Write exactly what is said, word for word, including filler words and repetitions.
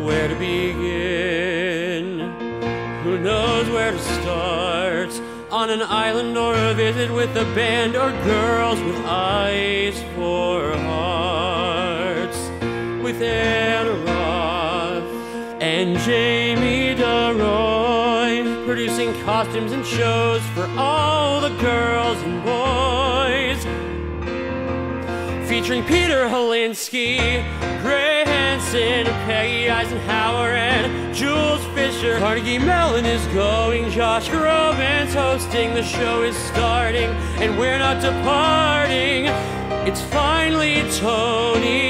where to begin. Who knows where to start? On an island or a visit with a band, or girls with eyes for hearts. With Anna Roth and Jamie deRoy, producing costumes and shows for all the girls and boys. Featuring Peter Hylenski, Grey Henson, Peggy Eisenhower, and Jules Fisher. Carnegie Mellon is going, Josh Groban's hosting, the show is starting, and we're not departing. It's finally Tony